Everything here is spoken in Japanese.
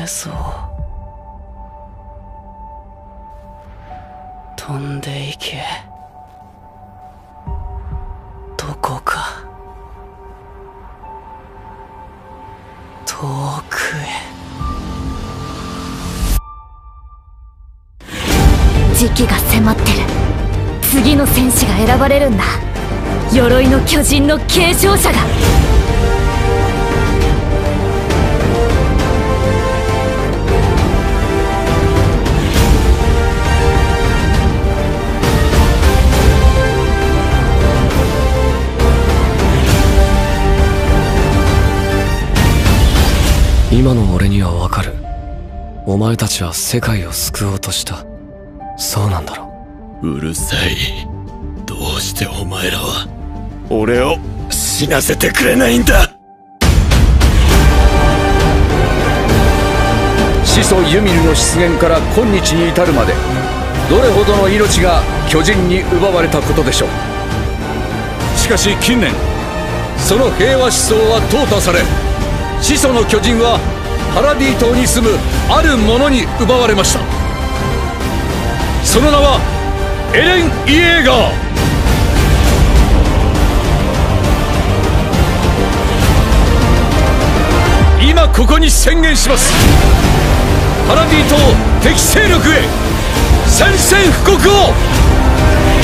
そう。飛んでいけ。どこか遠くへ。 時期が迫ってる。次の戦士が選ばれるんだ。鎧の巨人の継承者が。 今の俺にはわかる。お前たちは世界を救おうとした。そうなんだろう。うるさい。どうしてお前らは俺を死なせてくれないんだ。 始祖ユミルの出現から今日に至るまで、どれほどの命が巨人に奪われたことでしょう。しかし近年、その平和思想は淘汰され、始祖の巨人はパラディ島に住むある者に奪われました。その名はエレン・イエーガー。今ここに宣言します。パラディ島敵勢力へ宣戦布告を。